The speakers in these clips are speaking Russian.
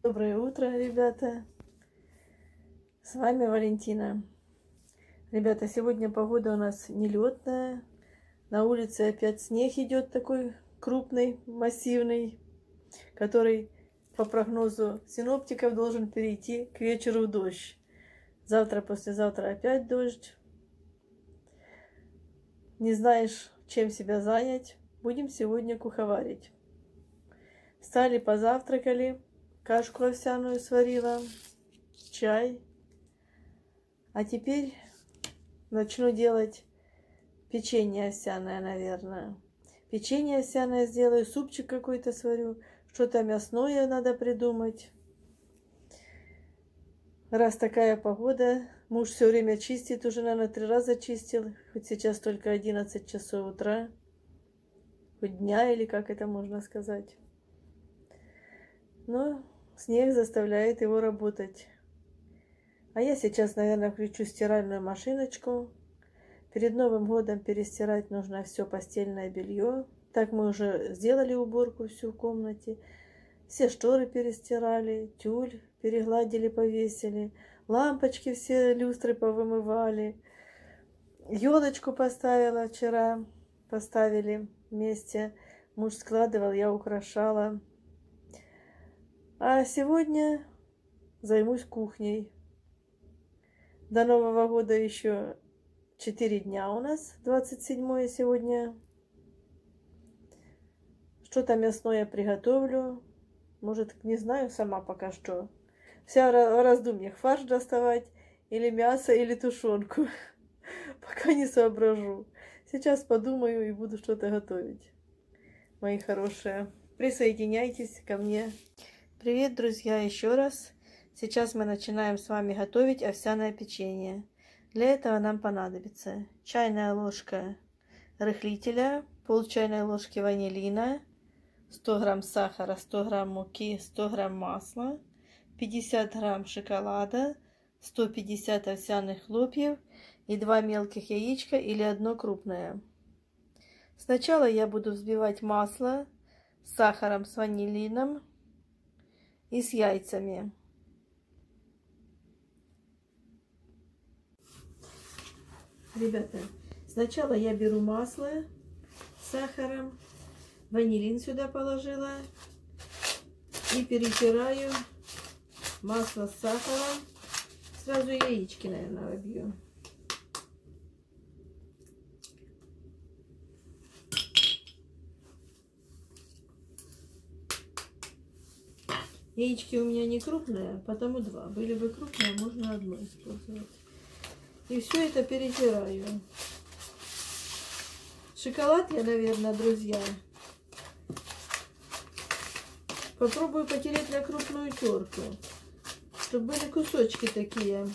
Доброе утро, ребята! С вами Валентина. Ребята, сегодня погода у нас нелетная. На улице опять снег идет такой крупный, массивный, который по прогнозу синоптиков должен перейти к вечеру в дождь. Завтра, послезавтра опять дождь. Не знаешь, чем себя занять? Будем сегодня куховарить. Встали, позавтракали, кашку овсяную сварила, чай. А теперь начну делать печенье овсяное, наверное. Печенье овсяное сделаю, супчик какой-то сварю. Что-то мясное надо придумать. Раз такая погода, муж все время чистит, уже, наверное, 3 раза чистил. Хоть сейчас только 11 часов утра. Хоть дня, или как это можно сказать. Но снег заставляет его работать. А я сейчас, наверное, включу стиральную машиночку. Перед Новым годом перестирать нужно все постельное белье. Так мы уже сделали уборку всю в комнате. Все шторы перестирали, тюль перегладили, повесили. Лампочки все, люстры повымывали. Елочку поставила вчера. Поставили вместе. Муж складывал, я украшала. А сегодня займусь кухней. До Нового года еще 4 дня у нас, 27 сегодня. Что-то мясное приготовлю. Может, не знаю сама пока что. Вся в раздумьях, фарш доставать, или мясо, или тушенку. Пока не соображу. Сейчас подумаю и буду что-то готовить. Мои хорошие, присоединяйтесь ко мне. Привет, друзья, еще раз. Сейчас мы начинаем с вами готовить овсяное печенье. Для этого нам понадобится чайная ложка рыхлителя, пол чайной ложки ванилина, 100 грамм сахара, 100 грамм муки, 100 грамм масла, 50 грамм шоколада, 150 овсяных хлопьев и 2 мелких яичка или 1 крупное. Сначала я буду взбивать масло с сахаром, с ванилином и с яйцами. Ребята, сначала я беру масло с сахаром, ванилин сюда положила и перетираю масло с сахаром. Сразу яички, наверное, вобью. Яички у меня не крупные, потому 2. Были бы крупные, можно 1 использовать. И все это перетираю. Шоколад я, наверное, друзья, попробую потереть на крупную терку, чтобы были кусочки такие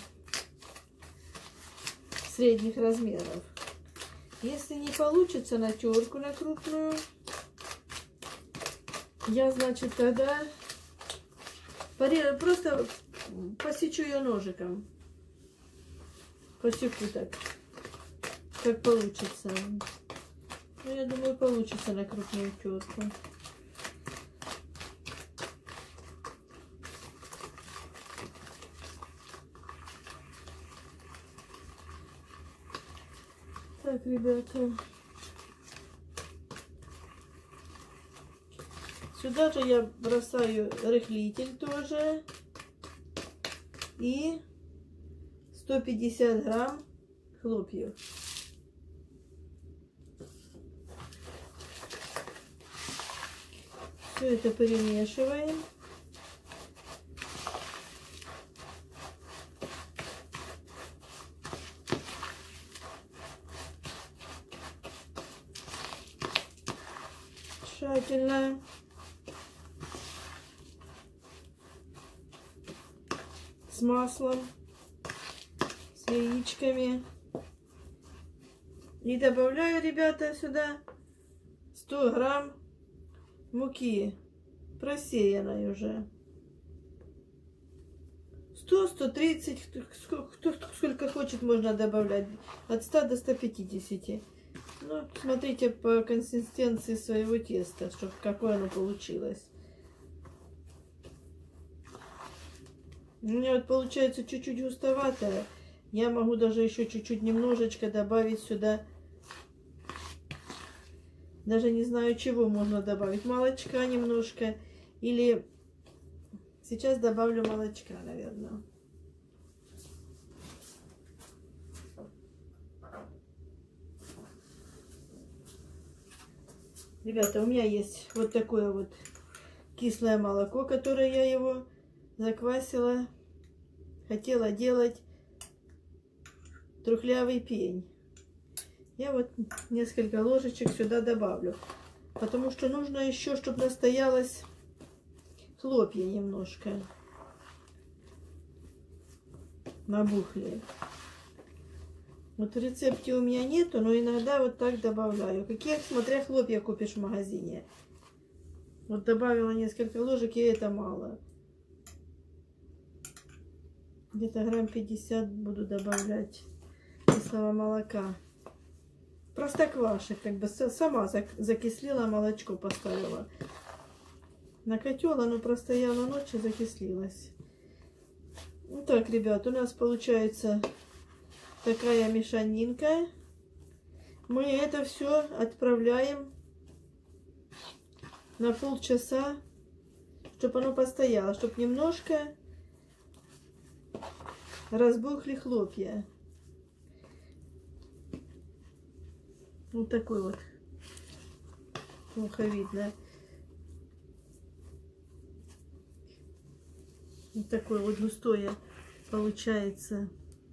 средних размеров. Если не получится на терку, на крупную, я, значит, тогда просто посечу ее ножиком. Посеку так, как получится. Ну, я думаю, получится на крупную терку. Так, ребята. Сюда же я бросаю рыхлитель тоже. И 150 грамм хлопьев. Все это перемешиваем. Тщательно. С маслом, с яичками. И добавляю, ребята, сюда 100 грамм муки, просеянной уже. 100-130, кто сколько хочет, можно добавлять. От 100 до 150. Ну, смотрите по консистенции своего теста, чтобы какое оно получилось. У меня вот получается чуть-чуть густоватая. Я могу даже еще чуть-чуть немножечко добавить сюда. Даже не знаю, чего можно добавить. Молочка немножко. Или сейчас добавлю молочка, наверное. Ребята, у меня есть вот такое вот кислое молоко, которое я его заквасила. Хотела делать трухлявый пень. Я вот несколько ложечек сюда добавлю. Потому что нужно еще, чтобы настоялось хлопья немножко. Набухли. Вот в рецепте у меня нету, но иногда вот так добавляю. Какие, смотря хлопья купишь в магазине. Вот добавила несколько ложек, и это мало. Где-то грамм 50 буду добавлять кислого молока. Простокваши, как бы сама закислила, молочко поставила. На котел оно простояло ночь и закислилось. Ну так, ребят, у нас получается такая мешанинка. Мы это все отправляем на полчаса, чтобы оно постояло, чтобы немножко разбухли хлопья. Вот такой вот. Плохо видно. Вот такое вот густое получается.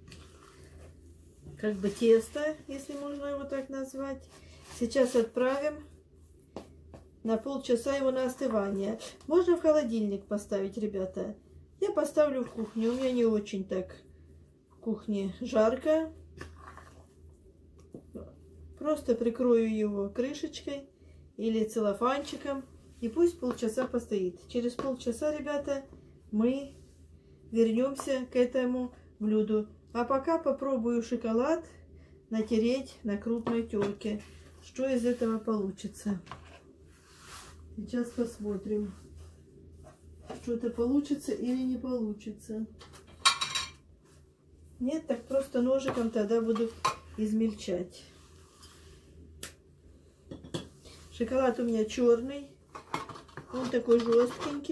Как бы тесто, если можно его так назвать. Сейчас отправим на полчаса его на остывание. Можно в холодильник поставить, ребята. Я поставлю в кухню. У меня не очень так в кухне жарко. Просто прикрою его крышечкой или целлофанчиком. И пусть полчаса постоит. Через полчаса, ребята, мы вернемся к этому блюду. А пока попробую шоколад натереть на крупной терке. Что из этого получится. Сейчас посмотрим, что-то получится или не получится. Нет, так просто ножиком тогда буду измельчать. Шоколад у меня черный. Он такой жесткенький.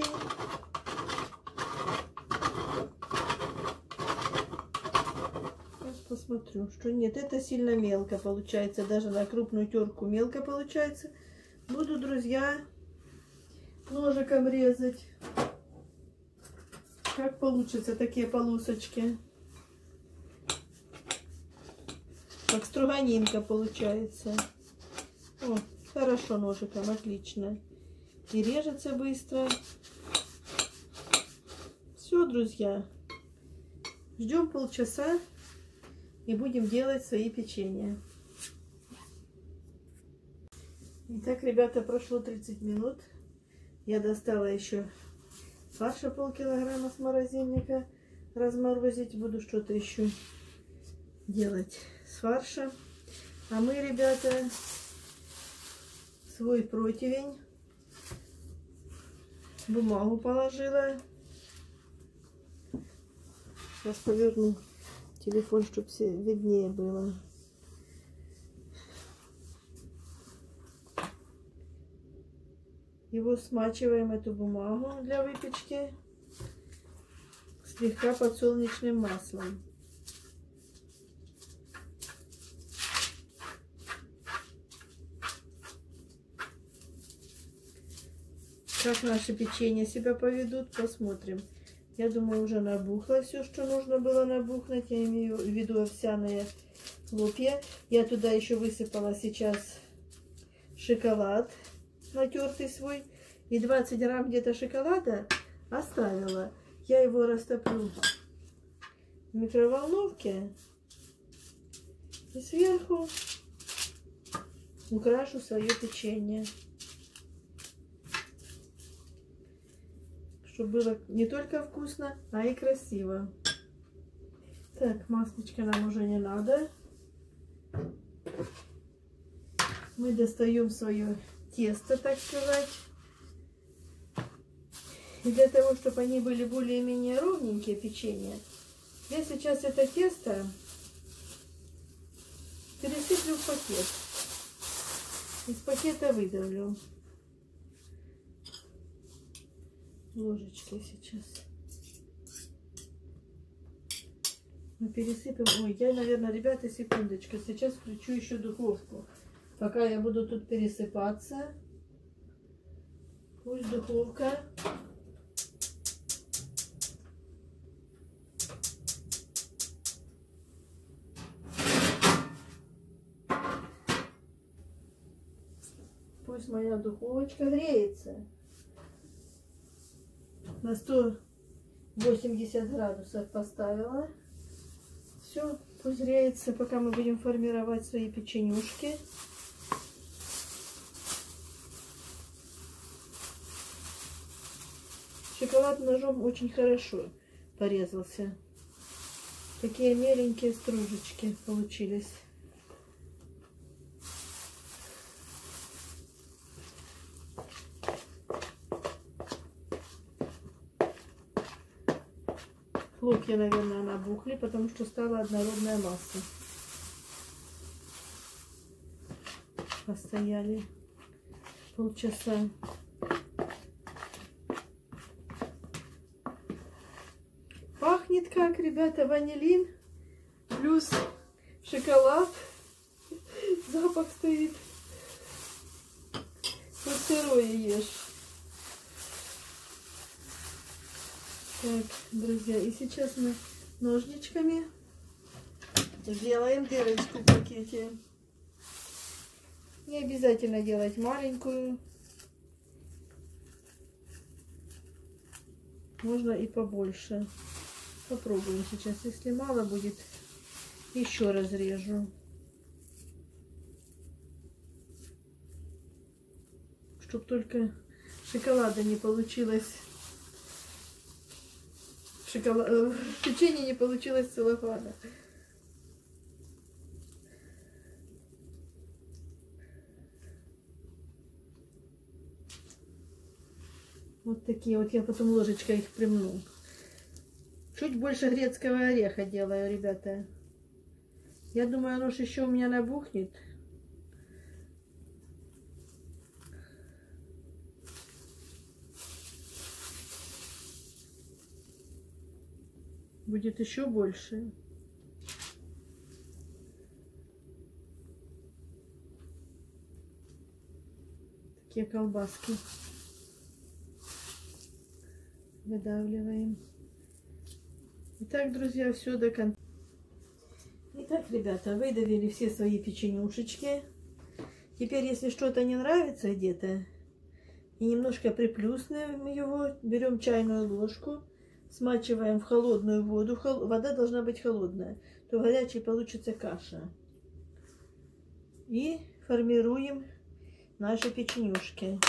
Сейчас посмотрю, что нет. Это сильно мелко получается. Даже на крупную терку мелко получается. Буду, друзья, ножиком резать. Как получится такие полосочки. Как струганинка получается. О, хорошо ножиком, отлично. И режется быстро. Все, друзья. Ждем полчаса и будем делать свои печенья. Итак, ребята, прошло 30 минут. Я достала еще фарша полкилограмма с морозильника. Разморозить буду что-то еще делать с фарша. А мы, ребята, свой противень, бумагу положила. Сейчас поверну телефон, чтобы все виднее было. Его смачиваем, эту бумагу для выпечки, слегка подсолнечным маслом. Как наши печенья себя поведут, посмотрим. Я думаю, уже набухло все, что нужно было набухнуть. Я имею в виду овсяные хлопья. Я туда еще высыпала сейчас шоколад натертый свой. И 20 грамм где-то шоколада оставила. Я его растоплю в микроволновке. И сверху украшу свое печенье. Чтобы было не только вкусно, а и красиво. Так, маслечко нам уже не надо. Мы достаем свое тесто, так сказать. И для того, чтобы они были более-менее ровненькие, печенье, я сейчас это тесто пересыплю в пакет. Из пакета выдавлю. Ложечкой сейчас. Мы пересыпем. Ой, я, наверное, ребята, секундочку. Сейчас включу еще духовку. Пока я буду тут пересыпаться. Пусть духовка. Пусть моя духовочка греется. На 180 градусов поставила. Все, пусть греется, пока мы будем формировать свои печенюшки. Шоколад ножом очень хорошо порезался. Такие меленькие стружечки получились. Хлопья, наверное, набухли, потому что стала однородная масса. Постояли полчаса. Пахнет как, ребята, ванилин плюс шоколад. Запах стоит. Вот сырое ешь. Так, друзья, и сейчас мы ножничками сделаем дырочку в пакете. Не обязательно делать маленькую. Можно и побольше. Попробуем сейчас. Если мало будет, еще разрежу. Чтоб только шоколада не получилось. Печенье не получилось целлофана. Вот такие вот я потом ложечкой их примну. Чуть больше грецкого ореха делаю, ребята. Я думаю, оно же еще у меня набухнет. Будет еще больше. Такие колбаски. Выдавливаем. Итак, друзья, все до конца. Итак, ребята, выдавили все свои печенюшечки. Теперь, если что-то не нравится где-то, и немножко приплюснем его, берем чайную ложку, смачиваем в холодную воду. Вода должна быть холодная, то горячей получится каша. И формируем наши печенюшки.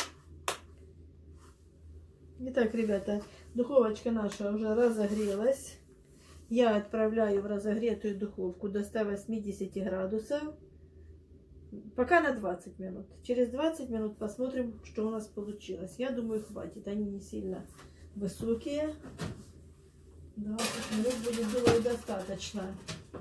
Итак, ребята, духовочка наша уже разогрелась. Я отправляю в разогретую духовку до 180 градусов. Пока на 20 минут. Через 20 минут посмотрим, что у нас получилось. Я думаю, хватит. Они не сильно высокие. 20 минут будет, думаю, достаточно.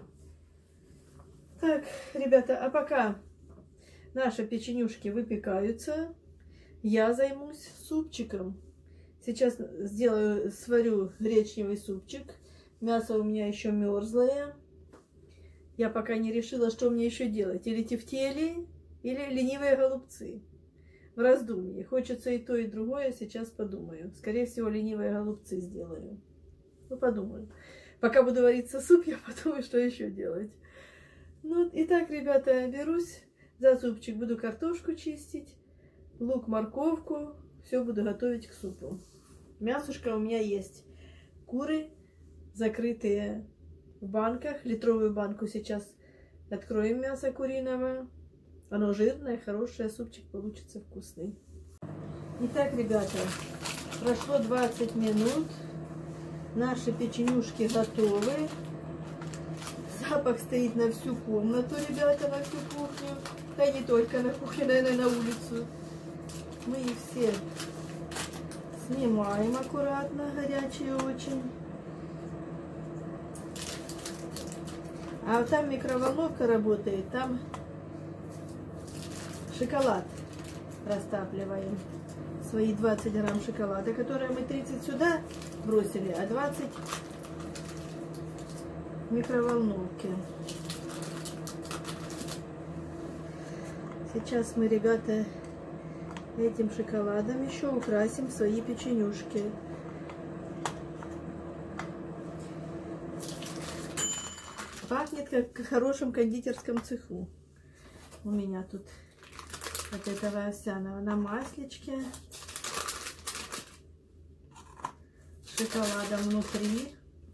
Так, ребята, а пока наши печенюшки выпекаются, я займусь супчиком. Сейчас сварю гречневый супчик. Мясо у меня еще мерзлое. Я пока не решила, что мне еще делать. Или тефтели, или ленивые голубцы. В раздумье. Хочется и то, и другое. Сейчас подумаю. Скорее всего, ленивые голубцы сделаю. Ну, подумаю. Пока буду вариться суп, я подумаю, что еще делать. Ну, итак, ребята, берусь за супчик. Буду картошку чистить, лук, морковку. Все буду готовить к супу. Мясушка у меня есть. Куры закрытые в банках. Литровую банку сейчас откроем мясо куриного. Оно жирное, хорошее. Супчик получится вкусный. Итак, ребята, прошло 20 минут. Наши печенюшки готовы. Запах стоит на всю комнату, ребята, на всю кухню. Да и не только на кухню, наверное, на улицу. Мы их все Снимаем аккуратно, горячие очень. А вот там микроволновка работает, там шоколад растапливаем. Свои 20 грамм шоколада, которые мы 30 сюда бросили, а 20 в микроволновке. Сейчас мы, ребята, этим шоколадом еще украсим свои печенюшки. Пахнет как в хорошем кондитерском цеху. У меня тут от этого овсяного на маслечке. С шоколадом внутри.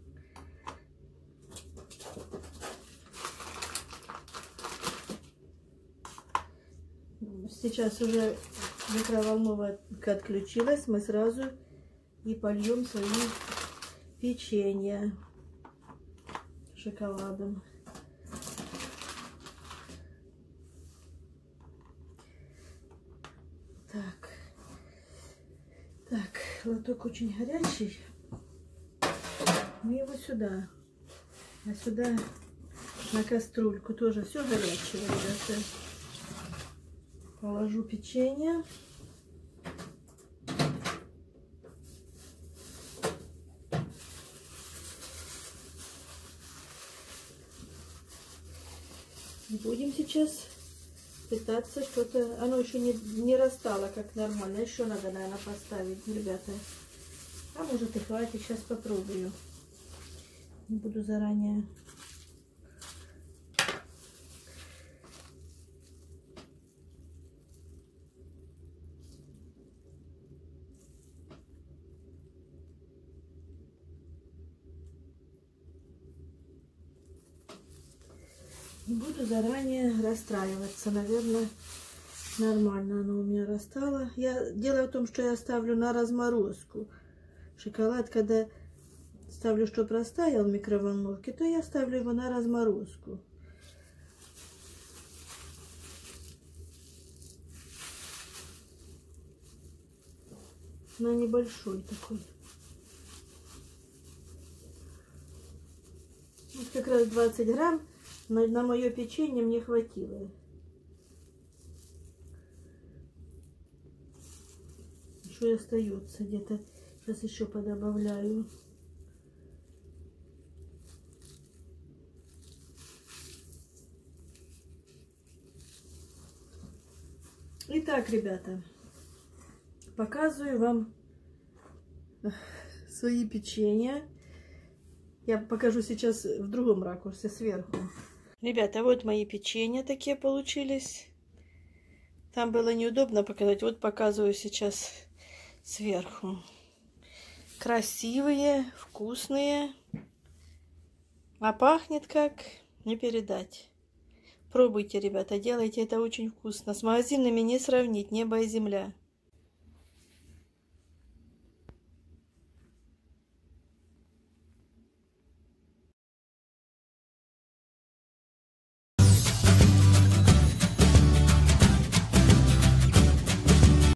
Сейчас уже микроволновка отключилась. Мы сразу и польем свои печенья шоколадом. Так, лоток очень горячий. Мы его сюда, а сюда на кастрюльку тоже все горячее, ребята. Положу печенье. И будем сейчас пытаться что-то... Оно еще не растало как нормально. Еще надо, наверное, поставить, ребята. А может и хватит. Сейчас попробую. Не буду заранее... Не буду заранее расстраиваться. Наверное, нормально оно у меня растало. Дело в том, что я ставлю на разморозку. Шоколад, когда ставлю, чтобы растаял в микроволновке, то я ставлю его на разморозку. На небольшой такой. Вот как раз 20 грамм. На мое печенье мне хватило. Еще остается где-то. Сейчас еще подобавляю. Итак, ребята, показываю вам свои печенья. Я покажу сейчас в другом ракурсе, сверху. Ребята, вот мои печенья такие получились. Там было неудобно показать. Вот показываю сейчас сверху. Красивые, вкусные. А пахнет как не передать. Пробуйте, ребята, делайте, это очень вкусно. С магазинами не сравнить, небо и земля.